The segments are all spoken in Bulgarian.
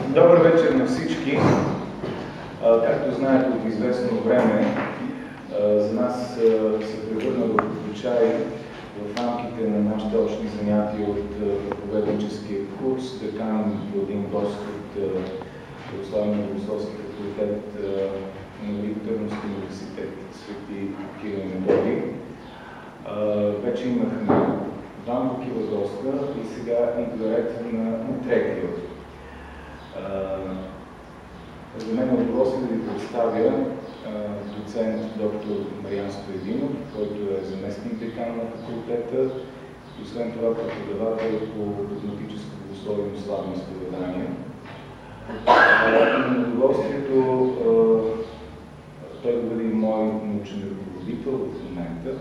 Добър вечер на всички. Както знаете, от известно време за нас се превърна в обичай в рамките на нашите очни занятия от проповедническия курс да каним един гост от Православния богословски факултет на Великотърновски университет Свети Кирил и Методий. Вече имахме двама такива госта и сега идва ред на третия. За мен е удоволствие да ви представя доцент доктор Мариан Стоединов, който е заместник декан на факултета и освен това преподавател по догматическо богословие и славно изповедание. Имам удоволствието той да бъде и мой научен ръководител в момента.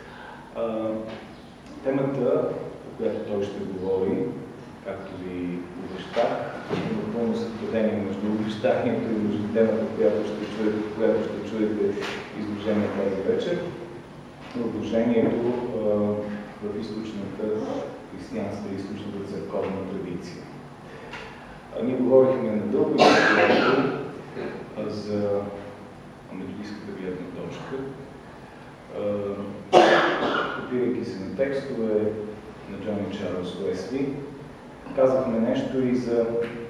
Темата, по която той ще говори, както ви обещах, има пълно съвпадение между обещанието и между темата, която ще чуете изложение тази вечер, отложението в източната християнска и източната църковна традиция. Ние говорихме надълго и надълго за методистската гледна точка, опирайки се на текстове на Джон и Чарлз Уесли. Казахме нещо и за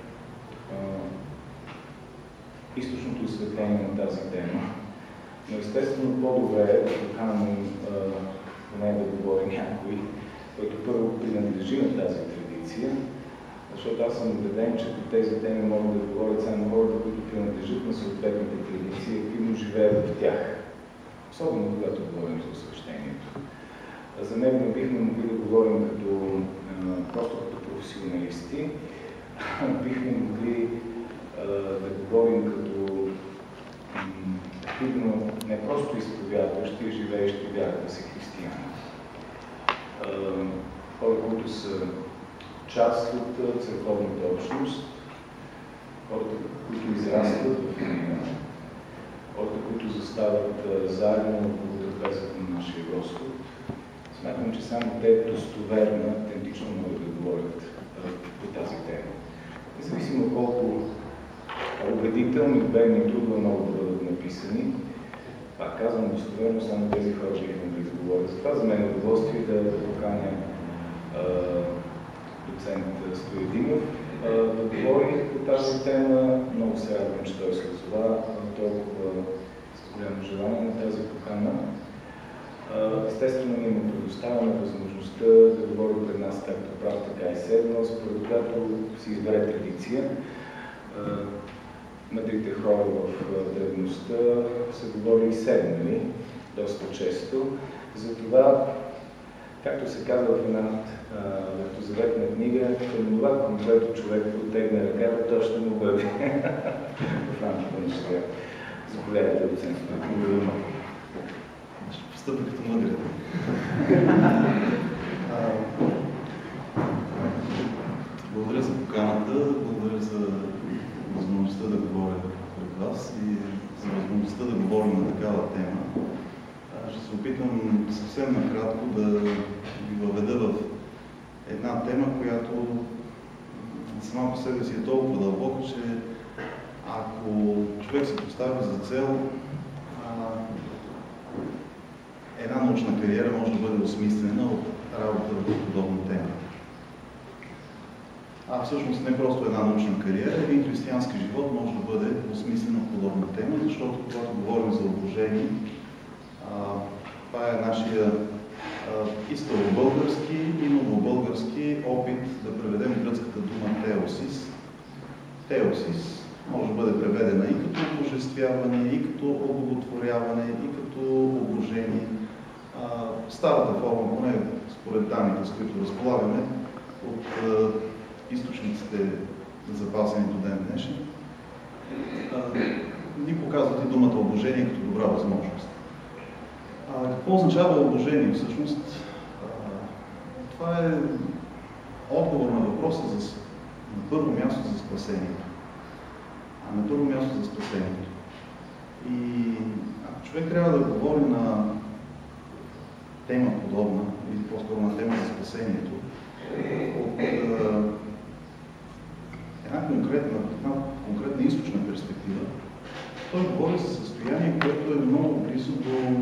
източното осветление на тази тема. Но естествено по-добре е да поканим поне да говори някой, който първо принадлежи на тази традиция, защото аз съм убеден, че по тези теми могат да говорят само хората, които принадлежат на съответните традиции и активно живеят в тях. Особено когато говорим за освещението. За него не бихме могли да говорим просто като професионалисти, бихме могли да говорим като активно не просто изповядващи, а живеещи вярата си християни. Хора, които са част от църковната общност, хората, които израстват в нея, хората, които застават заедно около трапезата на нашия Господ. Смятам, че само те достоверно, автентично могат да говорят по тази тема. Независимо колко убедителни, верни, трудно могат да бъдат написани, пак казвам достоверно, само тези хора биха могли да говорят. Затова за мен е удоволствие да поканя доцент Стоединов да говори по тази тема. Много се радвам, че той се озова толкова с голямо желание на тази покана. Естествено, ние му предоставяме възможността да говори пред нас както прав, така и седнал, според която си избере традиция. Мъдрите хора в древността са говорили седнали доста често. Затова, както се казва в една ветозаветна книга, към това, към което човек оттегне ръката, то ще му бъде в рамките на сега. Заповядайте, доцент. Ще постъпя като мъдрите. Благодаря за поканата, благодаря за възможността да говоря пред вас и за възможността да говорим на такава тема. Ще се опитам съвсем накратко да ви въведа в една тема, която сама по себе си е толкова дълбока, че ако човек се постави за цел една научна кариера може да бъде осмислена от работа в подобна тема. Всъщност не просто една научна кариера, един християнски живот може да бъде осмислен от подобна тема, защото когато говорим за обожение, това е нашия и старобългарски, и новобългарски опит да преведем гръцката дума теосис. Теосис може да бъде преведена и като обожествяване, и като облаготворяване, и като обожение. Старата форма, поне според данните, с които разполагаме, от източниците запасени до ден днешен, ни показват и думата обожение като добра възможност. Какво означава обожение всъщност? Това е отговор на въпроса на първо място за спасението. На първо място за спасението. И ако човек трябва да говори на тема подобна, или по-скоро на тема за спасението, от една конкретна източна перспектива, той говори за състояние, което е много близо до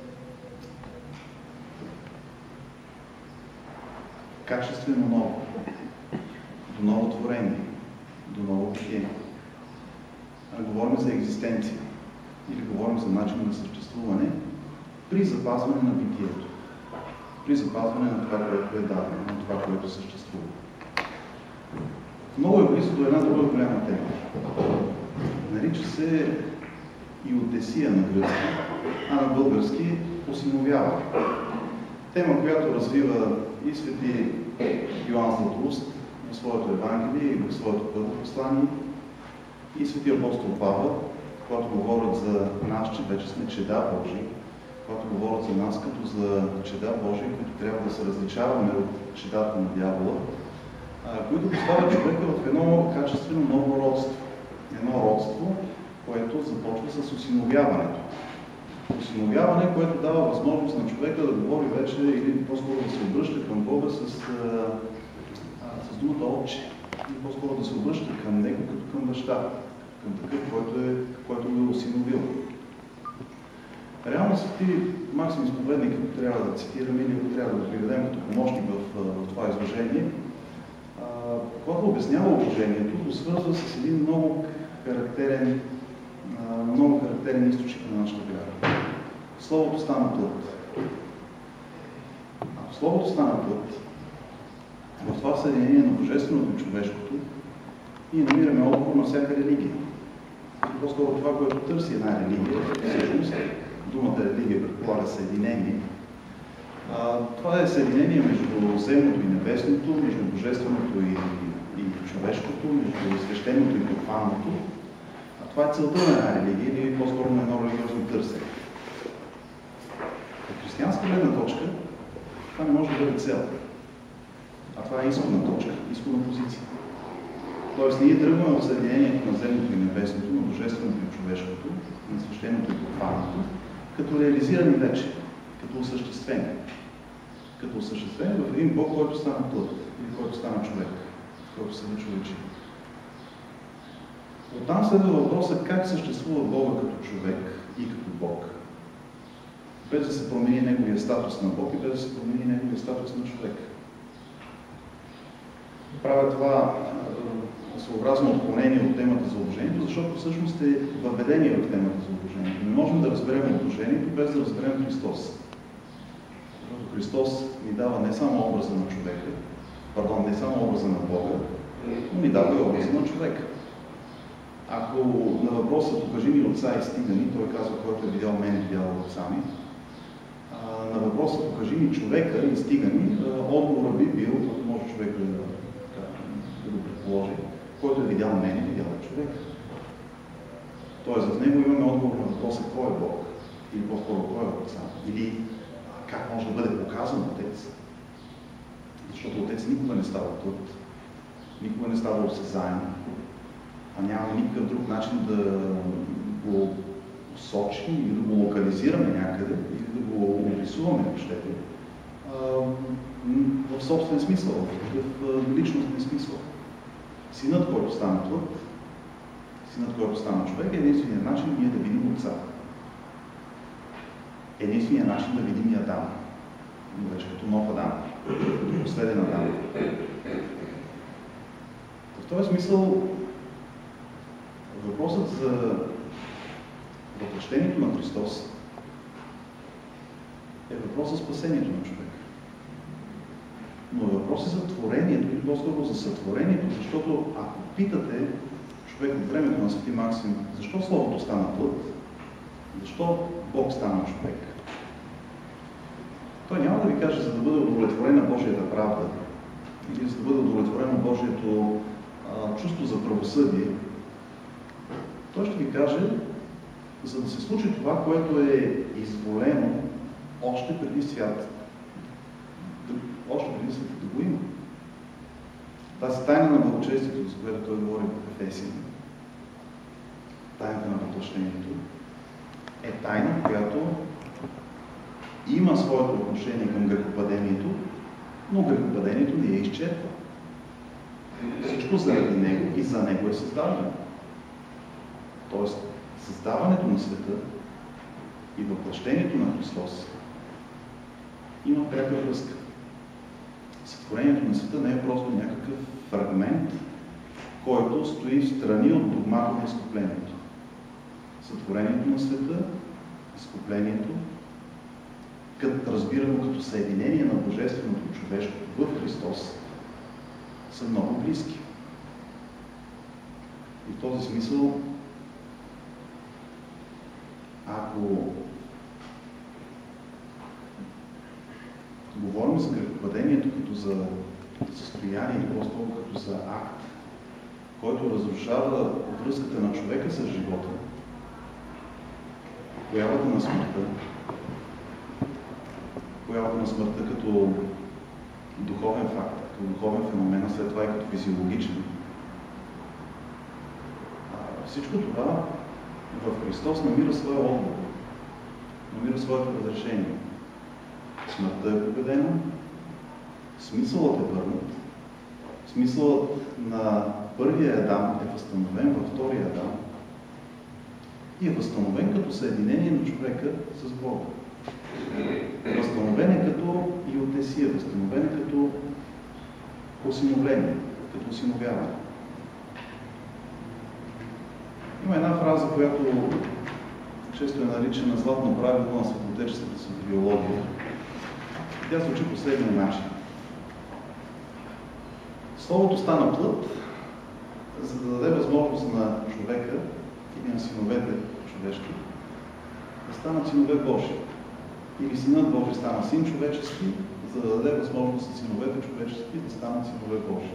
качествено ново, до ново творение, до ново битие. Говорим за екзистенция или говорим за начин на съществуване при запазване на битието, при запазване на това, което е дадено, на това, което съществува. Много е близо до една друга голяма тема. Нарича се Иудесия на гръцки, а на български осиновяване. Тема, която развива и свети Йоан Златоуст в своето Евангелие и в своето първо послание, и свети апостол Павел, когато говорят за нас, че вече сме чеда Божии, когато говорят за нас като за чеда Божии, които трябва да се различаваме от чедата на дявола, които поставят човека в едно качествено ново родство. Едно родство, което започва с осиновяването. Осиновяване, което дава възможност на човека да говори вече или по-скоро да се обръща към Бога с думата Отче. Или по-скоро да се обръща към Него като към баща, към такъв, който го е осиновил. Реално свети Максим Изповедник, като трябва да цитираме или трябва да го приведем като помощник в това изложение, когато обяснява положението, го свързва с един много характерен източник на нашата вяра. Словото стана плът. Ако Словото стана плът, в това съединение на божественото и човешкото, ние намираме отговор на всяка религия. По-скоро това, което търси една религия, всъщност думата религия предполага съединение. Това е съединение между земното и небесното, между божественото и човешкото, между свещеното и профанното. Това е целта на една религия или по-скоро на едно религиозно търсене. От християнска гледна точка това не може да бъде цел. А това е изходна точка, изходна позиция. Тоест ние тръгваме от съединението на земното и небесното, на божественото и човешкото, на свещеното и профанното, като реализирани вече, като осъществени. Като осъществени в един Бог, който стана плът, или който стана човек, който се човечи. Оттам следва въпроса как съществува Бога като човек и като Бог, без да се промени неговия статус на Бог и без да се промени неговия статус на човек. Правя това съобразно отклонение от темата за обожението, защото всъщност е въведение в темата за обожението. Не можем да разберем обожението без да разберем Христос. Защото Христос ни дава не само образа на човека, не само образа на Бога, но ни дава и образа на човека. Ако на въпроса покажи ми отца и стига ми, той казва, който е видял мен, видял отца ми. На въпроса покажи ми човека и стига ми, отговорът би бил, който може човек да го предположи, който е видял мен, видял човек. Тоест в него имаме отговор на въпроса кой е Бог, или по-скоро кой е отца, или как може да бъде показан Отец. Защото Отец никога не става тут, никога не става осезаем, а няма никакъв друг начин да го сочим или да го локализираме някъде, или да го описуваме, ако щете, в собствен смисъл, в личностен смисъл. Синът, който стана плът, синът, който стана човек, е единственият начин ние да видим Отца. Единственият начин да видим и Адам. Но вече като нов Адам, като последен Адам. В този смисъл въпросът за въплъщението на Христос е въпрос за спасението на човека. Но е въпрос за творението или по-скоро за сътворението, защото ако питате човек от времето на свети Максим, защо Словото стана плът, защо Бог стана човек, той няма да ви каже, за да бъде удовлетворена Божията правда или за да бъде удовлетворено Божието чувство за правосъдие. Той ще ви каже, за да се случи това, което е изволено още преди свят. Още преди света да го има. Тази тайна на благочестието, за която той говори в Ефесия, тайната на въплъщението, е тайна, която има своето отношение към грехопадението, но грехопадението не я изчерпва. Всичко всичко заради Него и за Него е създадено. Тоест, създаването на света и въплъщението на Христос има пряка връзка. Сътворението на света не е просто някакъв фрагмент, който стои в страни от догмата на изкуплението. Сътворението на света, изкуплението, разбирано като съединение на божественото човешко в Христос, са много близки. И в този смисъл, ако говорим за грехопадението като за състояние, или по-скоро като за акт, който разрушава връзката на човека с живота, появата на смъртта като духовен факт, като духовен феномен, а след това и като физиологичен. Всичко това в Христос намира своя отговор, намира своето разрешение. Смъртта е победена, смисълът е върнат, смисълът на първия Адам е възстановен във втория Адам и е възстановен като съединение на човека с Бога. Възстановен е като иотесия, възстановен е като осиновление, като осиновяване. Има една фраза, която често е наричана златно правило на светлотеческата сотериология. Тя звучи по следния начин. Словото стана плът, за да даде възможност на човека или на синовете човешки да станат синове Божии. Или Синът Божий стана син човечески, за да даде възможност на синовете човечески да станат синове Божии.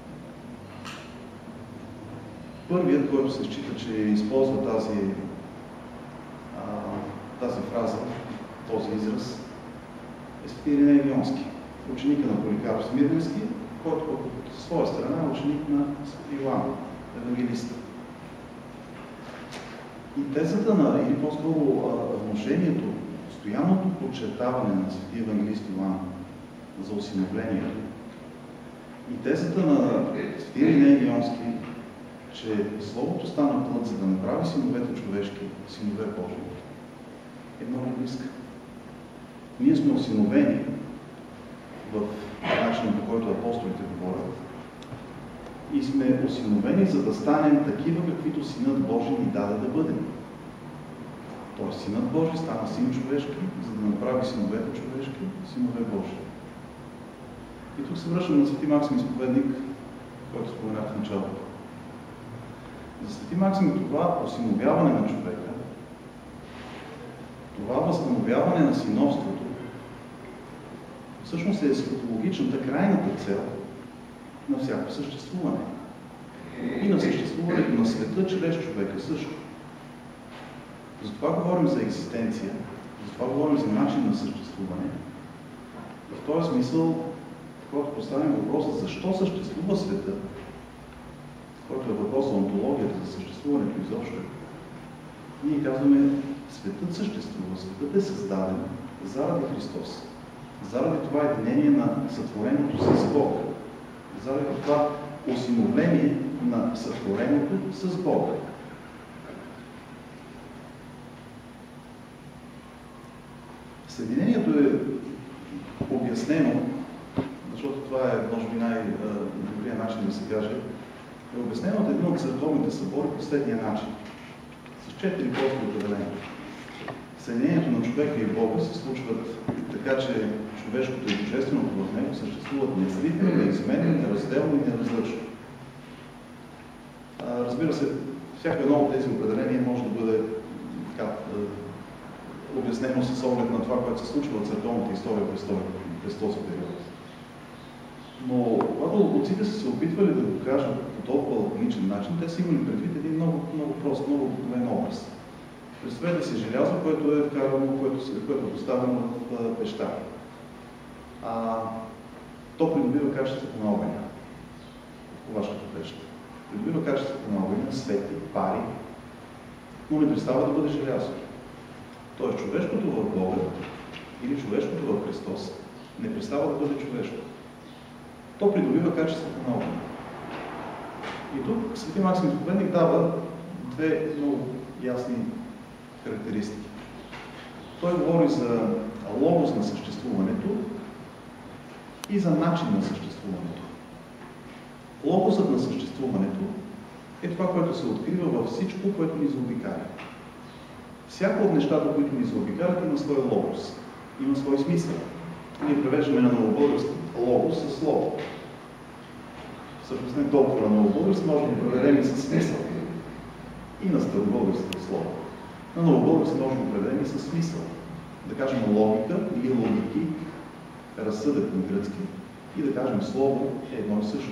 Първият, който се счита, че използва тази фраза, този израз, е Свети Ириней Лионски, ученика на Поликарп Смирненски, който от своя страна е ученик на Свети Йоан, евангелиста. И тезата или по-скоро внушението, постоянното подчертаване на Свети евангелист Йоан за осиновлението и тезата на Свети Ириней Лионски, че Словото стана плът, за да направи синовете човешки, синове Божии, е много близка. Ние сме осиновени в начина, по който апостолите говорят, и сме осиновени, за да станем такива, каквито Синът Божий ни даде да бъдем. Тоест, Синът Божий стана син човешки, за да направи синовете човешки, синове Божии. И тук се връщам на Свети Максим Изповедник, който споменах в началото. За Свети Максим това осиновяване на човека, това възстановяване на синовството, всъщност е светологичната, крайната цел на всяко съществуване. И на съществуването на света чрез човека също. Затова говорим за екзистенция, затова говорим за начин на съществуване. И в този смисъл, когато поставим въпроса защо съществува света, който е въпрос за онтологията, за съществуването изобщо, ние казваме, светът съществува, светът е създаден заради Христос. Заради това единение на сътвореното с Бога. Заради това осиновление на сътвореното с Бога. Съединението е обяснено, защото това е, може би, най-добрият начин да се каже, е обяснено от един от църковните събори по следния начин. С 4 прости определения. Съединението на човека и Бога се случват така, че човешкото и божественото в него съществуват неразлитно, неизменно, неразделно и неразлъчно. Разбира се, всяко едно от тези определения може да бъде обяснено с оглед на това, което се случва в църковната история през този период. Но когато отците са се опитвали да го кажат по толкова лаконичен начин, те са имали предвид един много прост, много обикновен образ. Представете си желязо, което е вкарано, което е поставено в пеща. То придобива качеството на огъня в ковашката пеща. Придобива качеството на огъня, свети, пари, но не представа да бъде желязо. Тоест човешкото в Бога или човешкото в Христос не представа да бъде човешко. То придобива качеството на огъня. И тук Свети Максим Проповедник дава две много ясни характеристики. Той говори за логос на съществуването и за начин на съществуването. Логосът на съществуването е това, което се открива във всичко, което ни заобикаля. Всяко от нещата, които ни заобикалят, има свой логос, има свой смисъл. Ние превеждаме на новобългарски логос със слово. Всъщност не толкова на новобългарски, може да го преведем и със смисъл. И на старобългарското слово. На новобългарски може да го преведем и със смисъл. Да кажем логика или логики, разсъдък на гръцки, и да кажем слово е едно и също.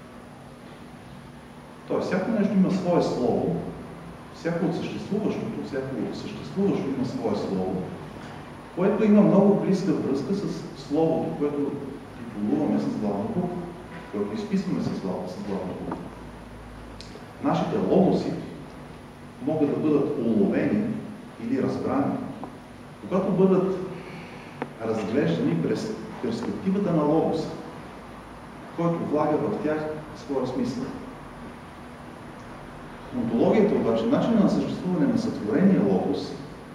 Тоест, всяко нещо има свое слово, всяко от съществуващо има свое слово, което има много близка връзка с словото, което титулуваме с главна буква, което изписваме с главна буква. Нашите логоси могат да бъдат уловени или разбрани, когато бъдат разглеждани през перспективата на логоса, който влага в тях своя смисъл. Онтологията обаче, начинът на съществуване на сътворения логос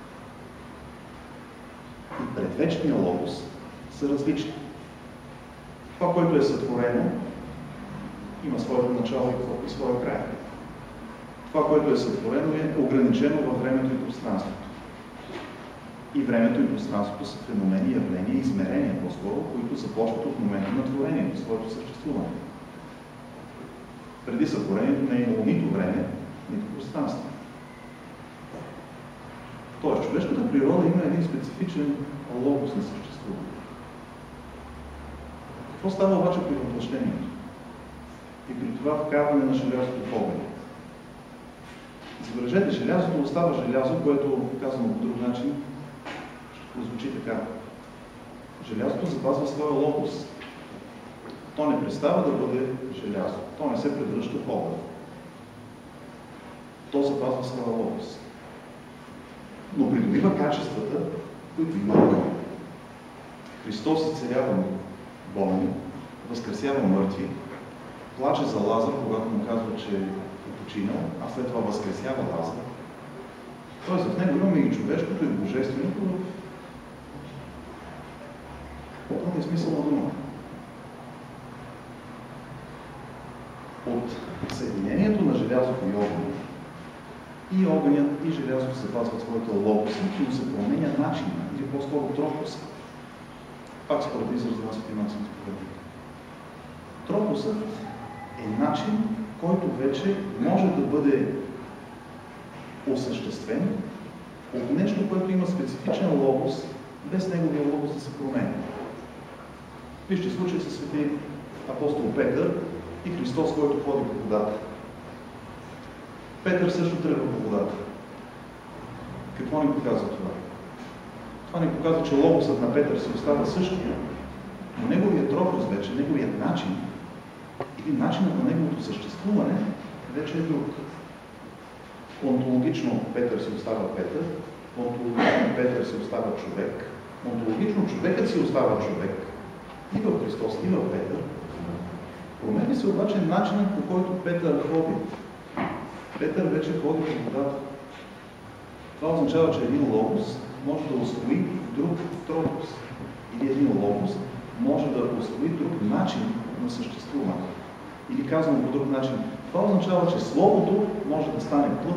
и предвечния логос са различни. Това, което е сътворено, има своето начало и своя край. Това, което е сътворено, е ограничено във времето и пространството. И времето и пространството са феномени, явления, измерения по-скоро, които започват от момента на творението, своето съществуване. Преди сътворението не е имало нито време, нито пространство. Тоест, човешката природа има един специфичен логос на съществуване. Какво става обаче при въплъщението? И при това вкарване на желязото в огъня? Забележете, желязото остава желязо, което, казано по друг начин, ще прозвучи така. Желязото запазва своя логос. То не престава да бъде желязо. То не се превръща в огън. То запазва своя логос. Но придобива качествата, които има огън. Христос изцелява болни, възкресява мъртви, плаче за Лазар, когато му казва, че е починал, а след това възкресява Лазар. Тоест в него имаме и човешкото, и божественото в пълния смисъл на дума. От съединението на желязото и огъня, и огънят, и желязото запазват своята логос, но се променя начина, или по-скоро тропоса. Пак според израза на Свети Максим Проповедник. Тропосът е начин, който вече може да бъде осъществен от нещо, което има специфичен логос, без неговия логос да се променя. Вижте случай със Свети апостол Петър и Христос, който ходи по водата. Петър също тръгва по водата. Какво ни показва това? Това ни показва, че логосът на Петър се остава същия, но неговият тропос вече, неговият начин или начинът на неговото съществуване вече е друг. Онтологично Петър се остава Петър, онтологично Петър се остава човек, онтологично човекът си остава човек и в Христос, и в Петър. Променя се обаче начинът, по който Петър ходи. Петър вече ходи по водата. Това означава, че един логос може да усвои друг тропос. Или един логос може да усвои друг начин на съществуване. Или казано по друг начин, това означава, че Словото може да стане плът.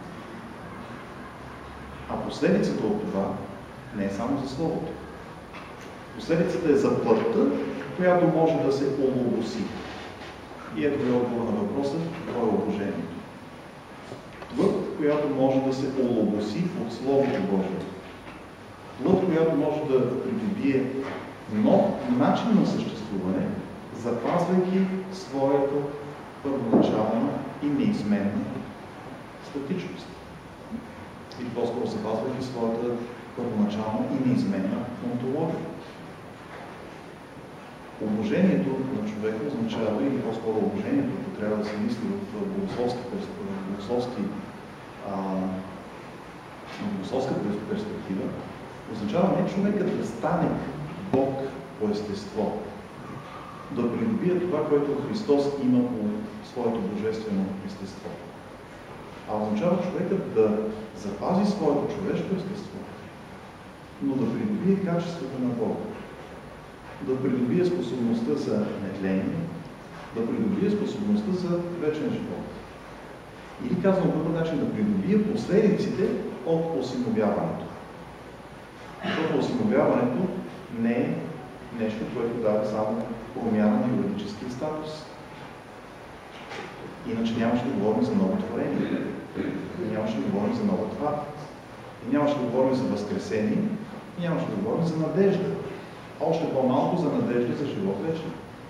А последицата от това не е само за Словото. Последицата е за плътта, която може да се ологоси. И ето е отговор на въпроса, какво е обожението. Плът, която може да се ологоси от Словото Божие. Плът, която може да придобие нов начин на съществуване, запазвайки своята първоначална и неизменна статичност. Или по-скоро запазвайки своята първоначална и неизменна онтология. Обожението на човека означава, или по-скоро обожението, ако трябва да се мисли в богословска перспектива, означава не човекът да стане Бог по естество, да придобие това, което Христос има по своето божествено естество. А означава човекът да запази своето човешко естество, но да придобие качеството на Бога. Да придобие способността за нетление, да придобие способността за вечен живот. Или казвам по друг начин, да придобие последиците от осиновяването. Защото осиновяването не е нещо, което дава само промяна на юридическия статус. Иначе нямаше да говорим за ново творение. Нямаше да говорим за нова твар. И нямаше да говорим за възкресение. И нямаше да говорим за надежда. Още по-малко за надежда за живот вечен.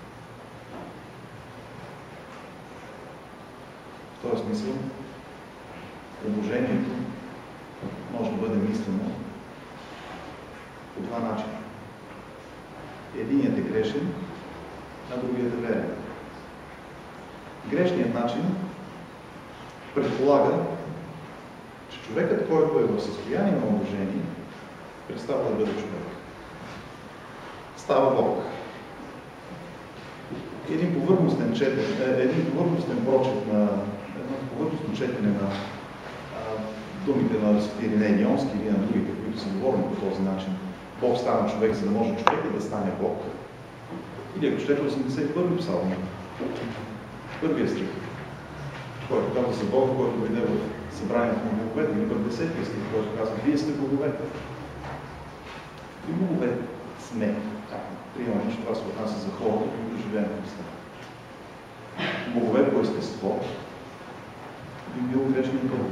В този смисъл, предложението може да бъде мислено по два начина. Единият е грешен, а другият е верен. Грешният начин предполага, че човекът, който е в състояние на омъжение, престава да бъде човек. Става Бог. Един повърхностен прочит на едно повърхностно четене на думите на Свети Ириней Лионски или на другите, които са говорили по този начин. Бог стана човек, за да може човекът да стане Бог. Или ако щете 81-и псалм, първия стих, който казва за Бога, който дойде в събранието на боговете, или пък 10-ти стих, който казва, вие сте боговете. И богове сме. Приемаме, че това се отнася за хората, които живеем в Христа. Богове по естество би бил грешен път.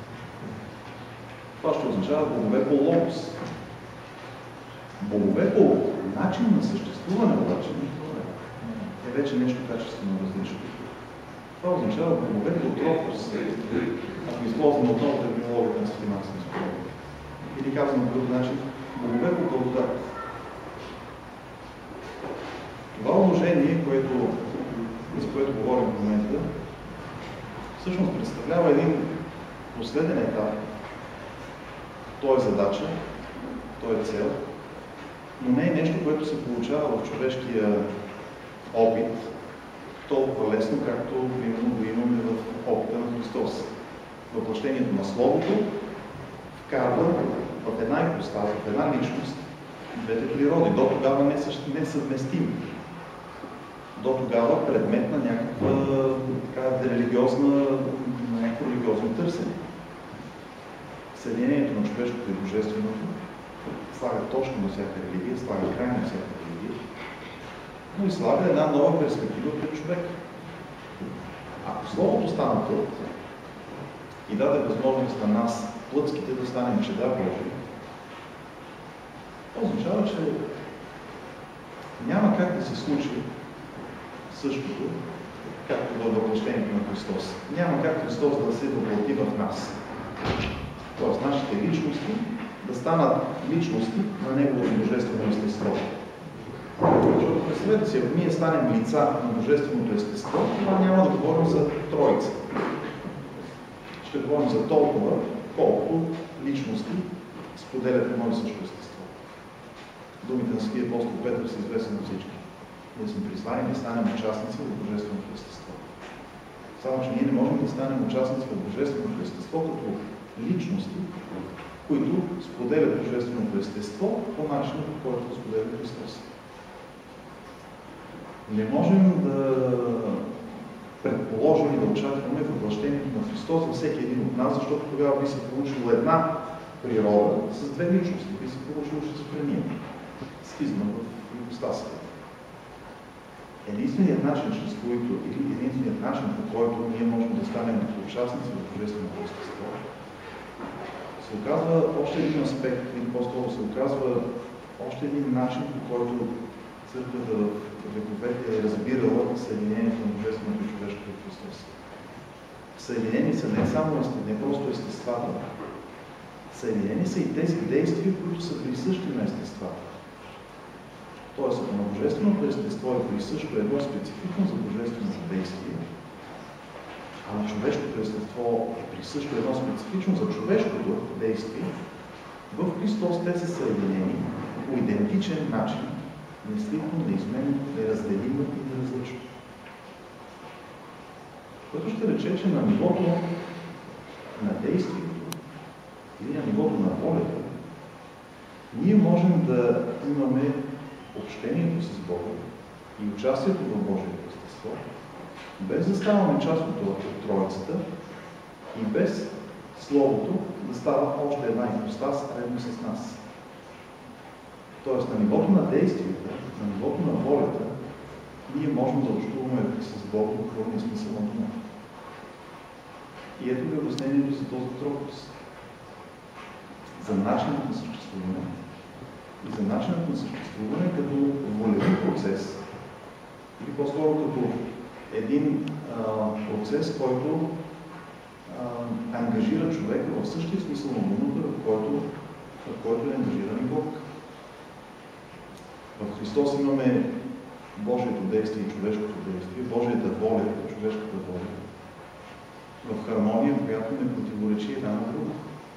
Това ще означава богове по логос. Богове по начин на съществуване обаче е вече нещо качествено различно. Това означава богове по тропос. Ако използваме отново терминологията на Свети Максим Соколов. Или казваме по друг начин, богове по благодат. Това умножение, за което говорим в момента, всъщност представлява един последен етап. То е задача, то е цел, но не е нещо, което се получава в човешкия опит толкова лесно, както примерно го имаме в опита на Христос. Въплъщението на Словото вкарва в една ипостаза, в една личност, двете природи. До тогава несъвместими. До тогава предмет на някакво религиозно търсене. Съединението на човешкото и божественото слага точно на всяка религия, слага край на всяка религия, но и слага една нова перспектива пред човека. Ако Словото стана плът и даде възможност на нас, плътските, да станем чеда Божии, това означава, че няма как да се случи същото, както във въплъщението на Христос. Няма как Христос да се въплъти в нас. Тоест, нашите личности да станат личности на Неговото божествено естество. Защото представете си, ако ние станем лица на божественото естество, това няма да говорим за Троица. Ще говорим за толкова, колкото личности споделят едно и също естество. Думите на Светия апостол Петър са известни на всички. Ние сме призвани да станем участници в божественото естество. Само че ние не можем да станем участници в божественото естество като личности, които споделят божественото естество по начина, по който споделя Христос. Не можем да предположим и да очакваме въплъщението на Христос за всеки един от нас, защото тогава би се получило една природа с две личности, би се получило шизофрения, схизма в ипостасите. Единственият начин, по който ние можем да станем участници в божественото естество, се оказва още един аспект, или по-скоро се оказва още един начин, по който църквата в вековете е разбирала съединението на божественото и човешкото в Христос. Съединени са не просто естествата, съединени са и тези действия, които са присъщи на естествата. Тоест, ако на божественото естество е присъщо едно специфично за божественото действие, а на човешкото естество е присъщо едно специфично за човешкото действие, в Христос те са съединени по идентичен начин неслитно, неизменно, неразделимо и неразлично. Което ще рече, че на нивото на действието или на нивото на волята, ние можем да имаме общението с Бога и участието в Божието естество, без да ставаме част от Троицата и без Словото да става още една ипостас редно с нас. Тоест на нивото на действията, на нивото на волята, ние можем да общуваме с Бога в буквалния смисъл на дума. И ето ви обяснението за този тропос. За начинът на съществуване. И за начинът на съществуване като волеви процес, или по-скоро като един процес, който ангажира човека в същия смисъл на думата, в който е ангажиран и Бог. В Христос имаме Божието действие и човешкото действие, Божията воля и човешката воля, в хармония, която не противоречи една на друга.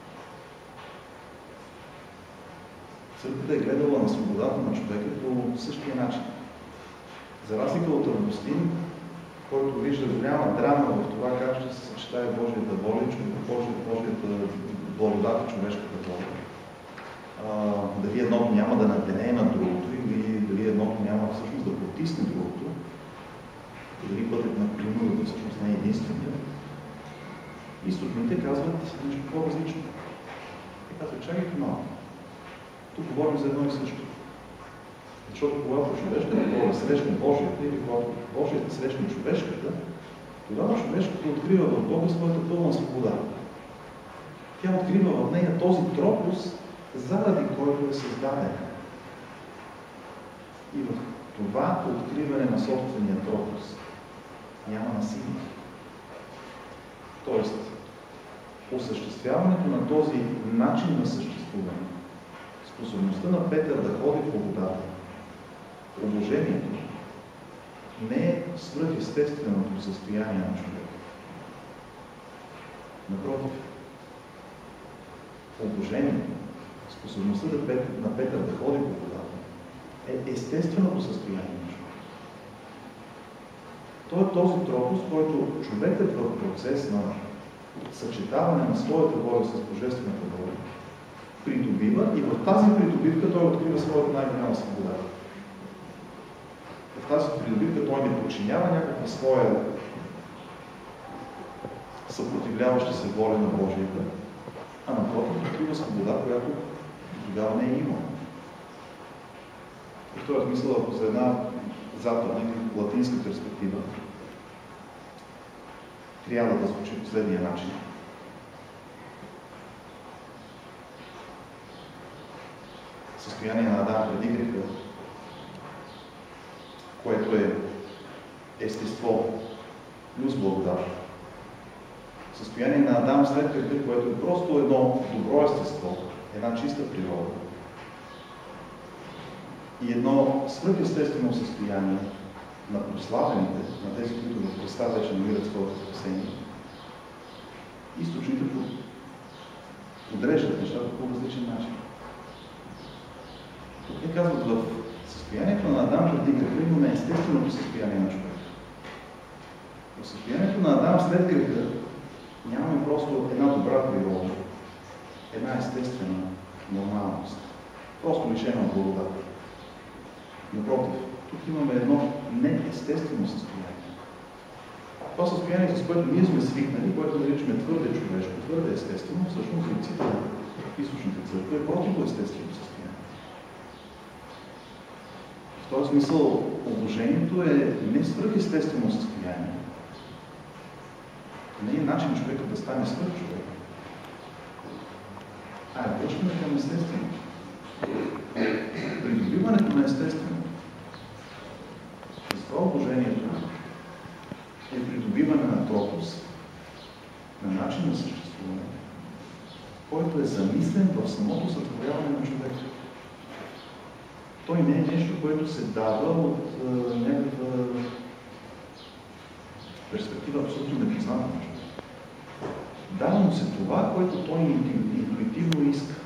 Църквата е гледала на свободата на човека по същия начин. За разлика от Августин, който вижда голяма драма в това как ще се съчетае Божията воля, Божията благодат и човешката воля. Дали едното няма да наденее на другото, или дали едното няма всъщност да потисне другото, дали пътят на принудата всъщност не е единствения. Източните казват нещо по-различно. Те казват, чакайте малко. Тук говорим за едно и също. Защото когато човешката воля срещне Божията или когато Божията срещне човешката, тогава човешката открива в Бога своята пълна свобода. Тя открива в нея този тропос, заради който е създаден. И в това откриване на собствения тропос няма насилие. Тоест, осъществяването на този начин на съществуване, способността на Петър да ходи по водата, обожението, не е свръхестественото състояние на човека. Напротив, обожението, способността на Петър да ходи по водата, е естественото състояние на човека. То е този тропос, който човекът в процес на съчетаване на своята воля с божествената воля придобива и в тази придобивка той открива своята най-голяма свобода. В тази придобивка той не подчинява някаква своя съпротивляваща се воля на Божията, а напротив открива свобода, която тогава не е имала. И в този смисъл, ако за една западна или латинска перспектива трябва да звучи последния начин. Състояние на Адам преди греха, което е естество плюс благодат. Състояние на Адам след греха, което е просто едно добро естество, една чиста природа. И едно свръхестествено състояние на прославените, на тези, които в Христа вече намират своето спасение. Източните подреждат нещата по различен начин. Те казват, в състоянието на Адам преди греха имаме естественото състояние на човека. В състоянието на Адам след греха нямаме просто една добра природа, една естествена нормалност, просто лишена от благодат. Напротив, тук имаме едно неестествено състояние. Това състояние, с което ние сме свикнали, което наричаме твърде човешко, твърде естествено, всъщност липците на източната църква е противоестествено състояние. В този смисъл обожението е не свръхестествено състояние. Не е начин човекът да стане свръхчовек, а е връщане към естествено. Придобиването на естествено. Това обожението е придобиване на тропос, на начин на съществуване, който е замислен в самото сътворяване на човека. Той не е нещо, което се дава от някаква перспектива абсолютно непозната на човека. Дава му се това, което той интуитивно иска.